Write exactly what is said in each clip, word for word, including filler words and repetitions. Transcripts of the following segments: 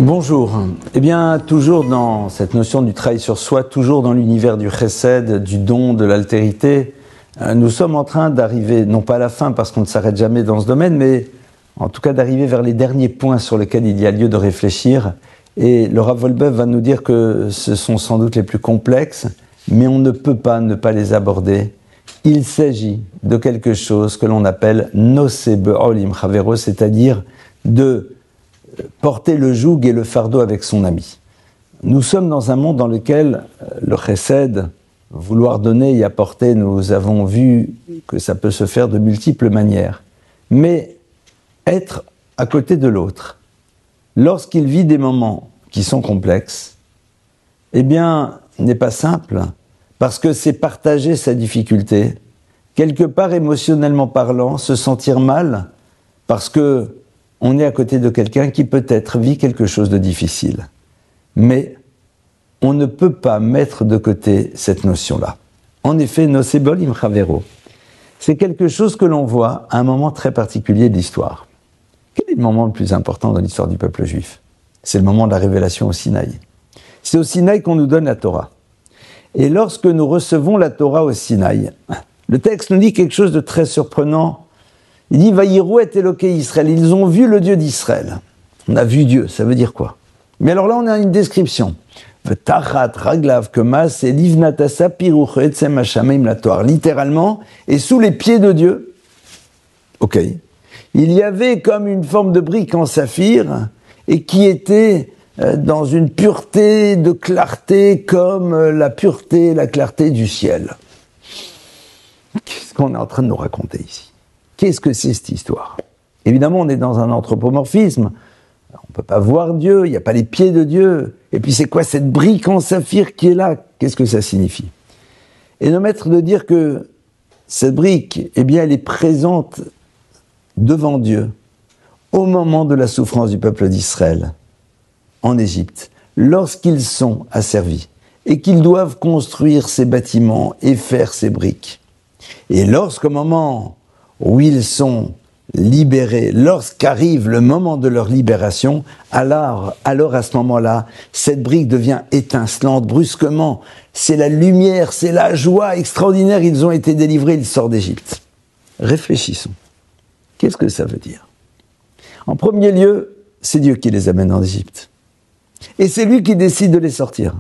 Bonjour. Eh bien, toujours dans cette notion du travail sur soi, toujours dans l'univers du chesed, du don, de l'altérité, nous sommes en train d'arriver, non pas à la fin parce qu'on ne s'arrête jamais dans ce domaine, mais en tout cas d'arriver vers les derniers points sur lesquels il y a lieu de réfléchir. Et le Rav Wolbev va nous dire que ce sont sans doute les plus complexes, mais on ne peut pas ne pas les aborder. Il s'agit de quelque chose que l'on appelle Nosé Be'ol im Chavero, c'est-à-dire de porter le joug et le fardeau avec son ami. Nous sommes dans un monde dans lequel le chesed, vouloir donner et apporter, nous avons vu que ça peut se faire de multiples manières. Mais être à côté de l'autre, lorsqu'il vit des moments qui sont complexes, eh bien, n'est pas simple, parce que c'est partager sa difficulté, quelque part émotionnellement parlant, se sentir mal, parce que on est à côté de quelqu'un qui peut-être vit quelque chose de difficile. Mais on ne peut pas mettre de côté cette notion-là. En effet, Nosé Be'ol im Chavero, c'est quelque chose que l'on voit à un moment très particulier de l'histoire. Quel est le moment le plus important dans l'histoire du peuple juif? C'est le moment de la révélation au Sinaï. C'est au Sinaï qu'on nous donne la Torah. Et lorsque nous recevons la Torah au Sinaï, le texte nous dit quelque chose de très surprenant. Il dit « Vayiru et Eloké Israël ». Ils ont vu le Dieu d'Israël. On a vu Dieu, ça veut dire quoi? Mais alors là, on a une description. V'tachat raglav kemas et livnatasa piruch etzem hashamayim latoar. Littéralement, et sous les pieds de Dieu. Ok. Il y avait comme une forme de brique en saphir et qui était dans une pureté de clarté comme la pureté et la clarté du ciel. Qu'est-ce qu'on est en train de nous raconter ici? Qu'est-ce que c'est cette histoire? Évidemment, on est dans un anthropomorphisme. On ne peut pas voir Dieu, il n'y a pas les pieds de Dieu. Et puis c'est quoi cette brique en saphir qui est là? Qu'est-ce que ça signifie? Et nos maîtres de dire que cette brique, eh bien, elle est présente devant Dieu au moment de la souffrance du peuple d'Israël en Égypte, lorsqu'ils sont asservis et qu'ils doivent construire ces bâtiments et faire ces briques. Et lorsqu'au moment où ils sont libérés, lorsqu'arrive le moment de leur libération, alors, alors à ce moment-là, cette brique devient étincelante brusquement. C'est la lumière, c'est la joie extraordinaire, ils ont été délivrés, ils sortent d'Égypte. Réfléchissons. Qu'est-ce que ça veut dire? En premier lieu, c'est Dieu qui les amène en Égypte. Et c'est lui qui décide de les sortir.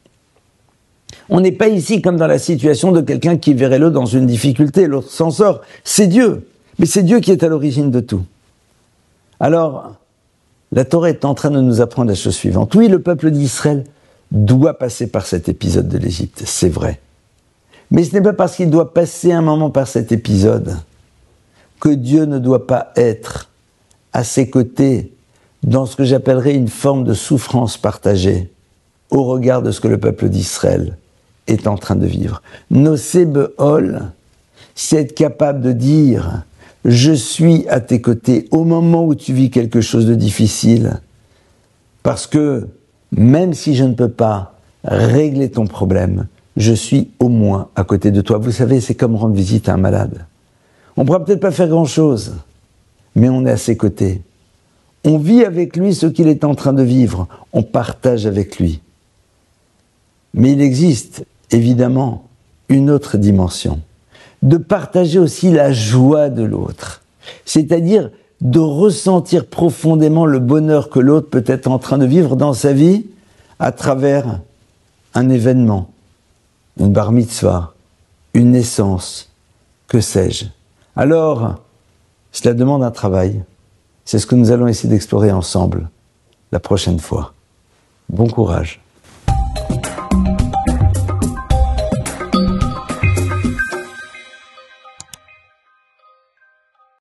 On n'est pas ici comme dans la situation de quelqu'un qui verrait l'autre dans une difficulté, l'autre s'en sort. C'est Dieu. Mais c'est Dieu qui est à l'origine de tout. Alors, la Torah est en train de nous apprendre la chose suivante. Oui, le peuple d'Israël doit passer par cet épisode de l'Égypte, c'est vrai. Mais ce n'est pas parce qu'il doit passer un moment par cet épisode que Dieu ne doit pas être à ses côtés dans ce que j'appellerais une forme de souffrance partagée au regard de ce que le peuple d'Israël est en train de vivre. Nosé Be'ol, c'est être capable de dire « Je suis à tes côtés au moment où tu vis quelque chose de difficile, parce que même si je ne peux pas régler ton problème, je suis au moins à côté de toi. » Vous savez, c'est comme rendre visite à un malade. On ne pourra peut-être pas faire grand-chose, mais on est à ses côtés. On vit avec lui ce qu'il est en train de vivre, on partage avec lui. Mais il existe évidemment une autre dimension, de partager aussi la joie de l'autre, c'est-à-dire de ressentir profondément le bonheur que l'autre peut être en train de vivre dans sa vie à travers un événement, une bar mitzvah, une naissance, que sais-je. Alors, cela demande un travail. C'est ce que nous allons essayer d'explorer ensemble la prochaine fois. Bon courage.